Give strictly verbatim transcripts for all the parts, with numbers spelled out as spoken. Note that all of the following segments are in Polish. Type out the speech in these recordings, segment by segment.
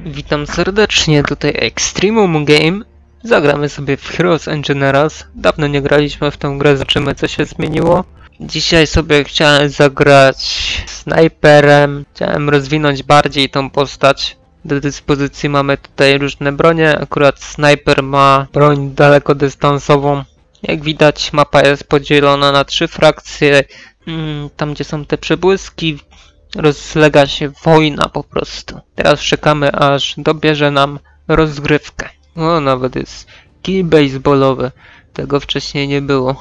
Witam serdecznie, tutaj Extremum Game. Zagramy sobie w Heroes and Generals. Dawno nie graliśmy w tę grę, zobaczymy co się zmieniło. Dzisiaj sobie chciałem zagrać snajperem. Chciałem rozwinąć bardziej tą postać. Do dyspozycji mamy tutaj różne bronie. Akurat snajper ma broń dalekodystansową. Jak widać, mapa jest podzielona na trzy frakcje. Tam gdzie są te przebłyski, rozlega się wojna po prostu. Teraz czekamy, aż dobierze nam rozgrywkę. O, nawet jest kij baseballowy. Tego wcześniej nie było.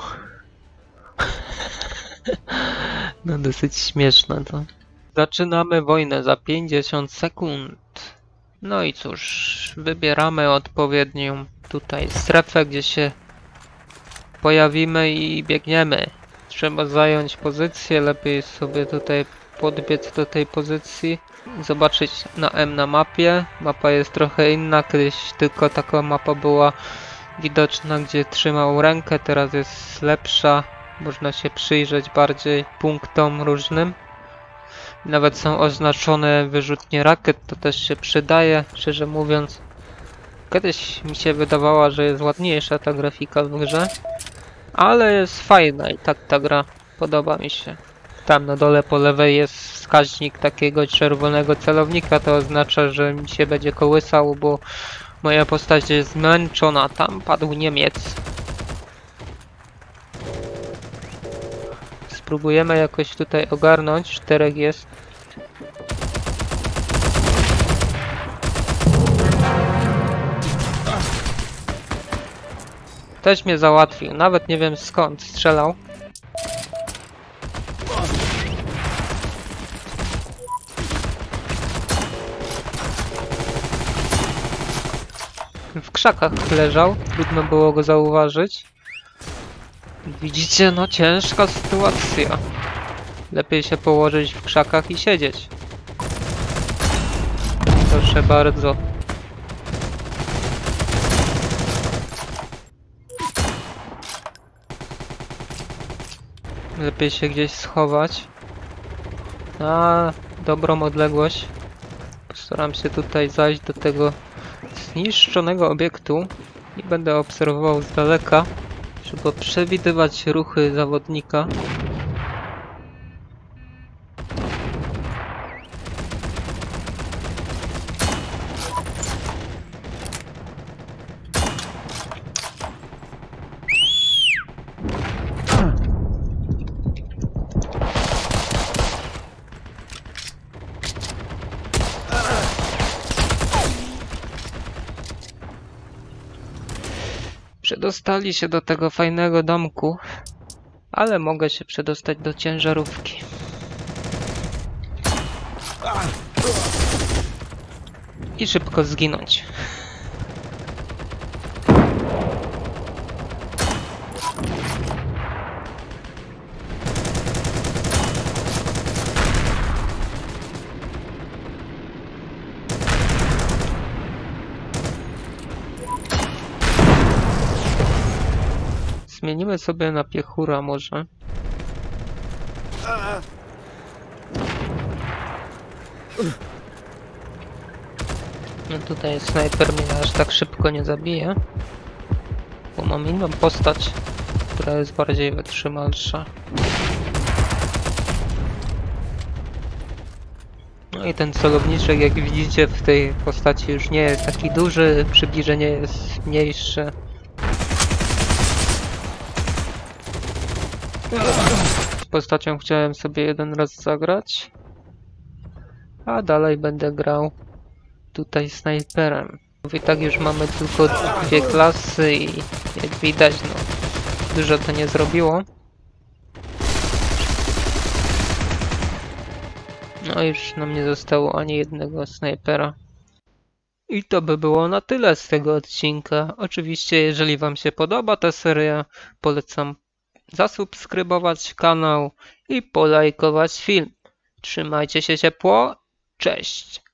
No dosyć śmieszne to. Zaczynamy wojnę za pięćdziesiąt sekund. No i cóż, wybieramy odpowiednią tutaj strefę, gdzie się pojawimy i biegniemy. Trzeba zająć pozycję, lepiej sobie tutaj podbiec do tej pozycji, zobaczyć na M na mapie. Mapa jest trochę inna, kiedyś tylko taka mapa była widoczna, gdzie trzymał rękę, teraz jest lepsza. Można się przyjrzeć bardziej punktom różnym. Nawet są oznaczone wyrzutnie rakiet, to też się przydaje, szczerze mówiąc. Kiedyś mi się wydawała, że jest ładniejsza ta grafika w grze, ale jest fajna i tak ta gra podoba mi się. Tam na dole po lewej jest wskaźnik takiego czerwonego celownika, to oznacza, że mi się będzie kołysał, bo moja postać jest zmęczona. Tam padł Niemiec. Spróbujemy jakoś tutaj ogarnąć, czterech jest. Też mnie załatwił, nawet nie wiem skąd strzelał. W krzakach leżał, trudno było go zauważyć. Widzicie, no ciężka sytuacja. Lepiej się położyć w krzakach i siedzieć. Proszę bardzo. Lepiej się gdzieś schować. Na dobrą odległość. Postaram się tutaj zajść do tego zniszczonego obiektu i będę obserwował z daleka, żeby przewidywać ruchy zawodnika. Przedostali się do tego fajnego domku, ale mogę się przedostać do ciężarówki. I szybko zginąć. Zmienimy sobie na piechura może. No tutaj snajper mnie aż tak szybko nie zabije, bo mam inną postać, która jest bardziej wytrzymalsza. No i ten celowniczek, jak widzicie, w tej postaci już nie jest taki duży, przybliżenie jest mniejsze. Z postacią chciałem sobie jeden raz zagrać, a dalej będę grał tutaj snajperem. I tak już mamy tylko dwie klasy i jak widać, no dużo to nie zrobiło. No już nam nie zostało ani jednego snajpera. I to by było na tyle z tego odcinka. Oczywiście jeżeli wam się podoba ta seria, polecam zasubskrybować kanał i polajkować film. Trzymajcie się ciepło, cześć!